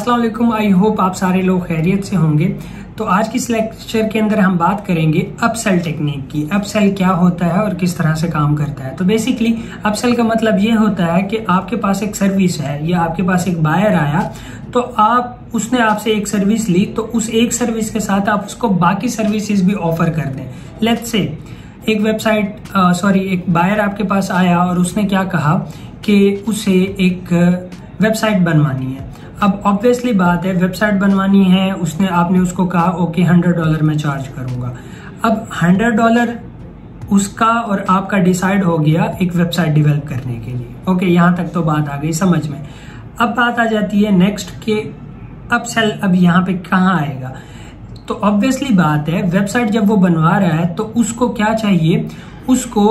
अस्सलाम वालेकुम। I hope आप सारे लोग खैरियत से होंगे। तो आज की इस लेक्चर के अंदर हम बात करेंगे अपसेल टेक्निक की। अपसेल क्या होता है और किस तरह से काम करता है। तो बेसिकली अपसेल का मतलब ये होता है कि आपके पास एक सर्विस है या आपके पास एक बायर आया, तो उसने आपसे एक सर्विस ली, तो उस एक सर्विस के साथ आप उसको बाकी सर्विसेज भी ऑफर कर दें। लेट्स से एक बायर आपके पास आया और उसने क्या कहा कि उसे एक वेबसाइट बनवानी है। अब ऑब्वियसली बात है, वेबसाइट बनवानी है, आपने उसको कहा ओके $100 में चार्ज करूंगा। अब $100 उसका और आपका डिसाइड हो गया एक वेबसाइट डेवलप करने के लिए। ओके, यहां तक तो बात आ गई समझ में। अब बात आ जाती है नेक्स्ट के अपसेल अब यहाँ पे कहाँ आएगा। तो ऑब्वियसली बात है, वेबसाइट जब वो बनवा रहा है तो उसको क्या चाहिए, उसको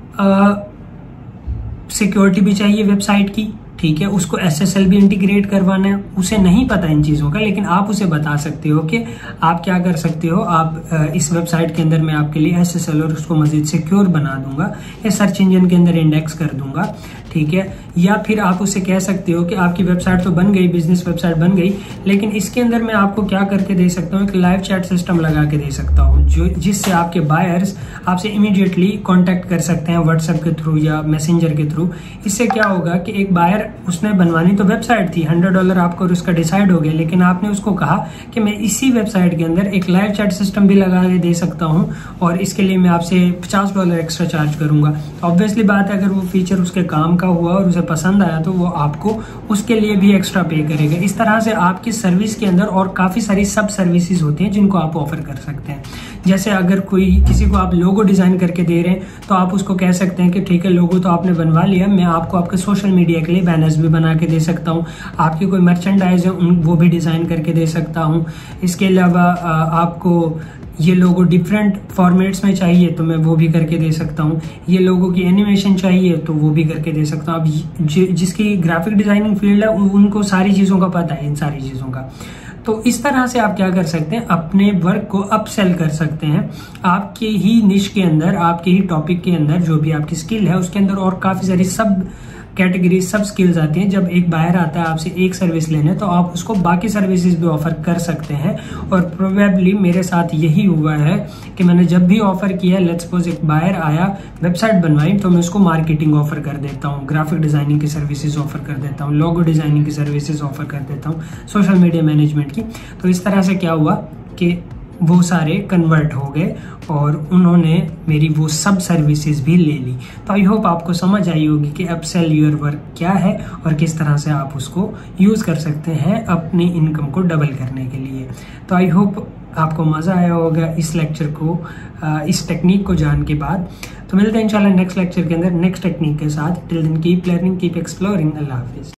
सिक्योरिटी भी चाहिए वेबसाइट की, ठीक है। उसको SSL भी इंटीग्रेट करवाना है। उसे नहीं पता इन चीजों का, लेकिन आप उसे बता सकते हो कि आप क्या कर सकते हो। आप इस वेबसाइट के अंदर मैं आपके लिए SSL और उसको मजीद सिक्योर बना दूंगा या सर्च इंजन के अंदर इंडेक्स कर दूंगा, ठीक है। या फिर आप उसे कह सकते हो कि आपकी वेबसाइट तो बन गई, बिजनेस वेबसाइट बन गई, लेकिन इसके अंदर मैं आपको क्या करके दे सकता हूँ, एक लाइव चैट सिस्टम लगा के दे सकता हूँ, जिससे आपके बायर्स आपसे इमीडिएटली कांटेक्ट कर सकते हैं व्हाट्सएप के थ्रू या मैसेंजर के थ्रू। इससे क्या होगा कि एक बायर, उसने बनवानी तो वेबसाइट थी, $100 आपको उसका डिसाइड हो गया, लेकिन आपने उसको कहा कि मैं इसी वेबसाइट के अंदर एक लाइव चैट सिस्टम भी लगा के दे सकता हूँ और इसके लिए मैं आपसे $50 एक्स्ट्रा चार्ज करूंगा। ऑब्वियसली बात है, अगर वो फीचर उसके काम का हुआ और उसे पसंद आया तो वो आपको उसके लिए भी एक्स्ट्रा पे करेगा। इस तरह से आपकी सर्विस के अंदर और काफी सारी सब सर्विसेज होती हैं जिनको आप ऑफर कर सकते हैं। जैसे अगर किसी को आप लोगो डिजाइन करके दे रहे हैं तो आप उसको कह सकते हैं कि ठीक है, लोगो तो आपने बनवा लिया, मैं आपको आपके सोशल मीडिया के लिए बैनर्स भी बना के दे सकता हूँ, आपकी कोई मर्चेंडाइज है वो भी डिजाइन करके दे सकता हूँ। इसके अलावा आपको ये लोगो डिफरेंट फॉर्मेट्स में चाहिए तो मैं वो भी करके दे सकता हूँ, ये लोगो की एनिमेशन चाहिए तो वो भी करके दे सकता हूँ। अब जिसकी ग्राफिक डिजाइनिंग फील्ड है उनको सारी चीजों का पता है, इन सारी चीजों का। तो इस तरह से आप क्या कर सकते हैं, अपने वर्क को अपसेल कर सकते हैं। आपके ही निश के अंदर, आपके ही टॉपिक के अंदर जो भी आपकी स्किल है उसके अंदर और काफी सारी सब कैटेगरी, सब स्किल्स आती हैं। जब एक बायर आता है आपसे एक सर्विस लेने, तो आप उसको बाकी सर्विसेज भी ऑफर कर सकते हैं। और प्रोबेबली मेरे साथ यही हुआ है कि मैंने जब भी ऑफर किया, लेट्स सपोज एक बायर आया, वेबसाइट बनवाई, तो मैं उसको मार्केटिंग ऑफर कर देता हूँ, ग्राफिक डिजाइनिंग की सर्विसेज ऑफर कर देता हूँ, लोगो डिजाइनिंग की सर्विसेज ऑफर कर देता हूँ, सोशल मीडिया मैनेजमेंट की। तो इस तरह से क्या हुआ कि वो सारे कन्वर्ट हो गए और उन्होंने मेरी वो सब सर्विसेज भी ले ली। तो आई होप आपको समझ आई होगी कि अपसेल योर वर्क क्या है और किस तरह से आप उसको यूज कर सकते हैं अपनी इनकम को डबल करने के लिए। तो आई होप आपको मजा आया होगा इस लेक्चर को, इस टेक्निक को जान के बाद। तो मिलते हैं इंशाल्लाह नेक्स्ट लेक्चर के अंदर नेक्स्ट टेक्निक के साथ। Till then keep learning, keep exploring. अल्लाह हाफिज।